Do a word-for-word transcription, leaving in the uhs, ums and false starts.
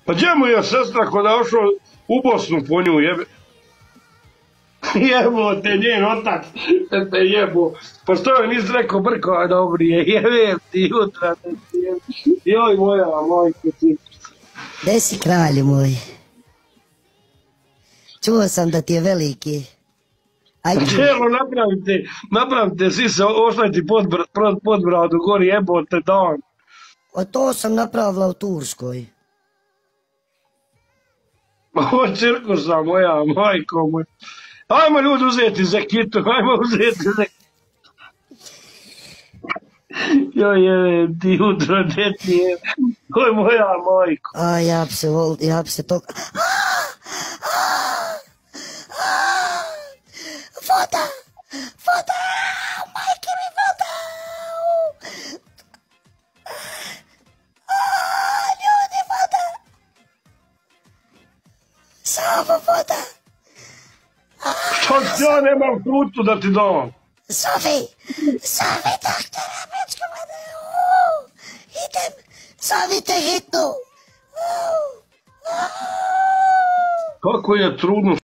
Pa gdje mu je sestra ko da ošao u Bosnu po nju, jebe? Jebo te, njen otac, te jebo. Pa što je nisi rekao Brko, a dobri je, jebe ti jutra, te ti jebe. Joj moja, majko ti. Gde si, kralju moj? Čuo sam da ti je veliki. Čelo napravite, napravite, svi se oštajte pod bradu, gori jebote dan. O to sam napravila u Turskoj. Ma ovo cirkusa moja, majko moj. Ajmo ljudi uzeti zekitu, ajmo uzeti zekitu. Joj je, ti jutro, deti je. Oj moja majko. A ja bi se vol, ja bi se to... Voda! Voda! Majke mi voda! Ljudi, voda! Samo voda! Što ti ja nemam frutu da ti dam? Zovi! Zovi doktora Mečka voda! Idem! Zovite hitnu! Kako je trudno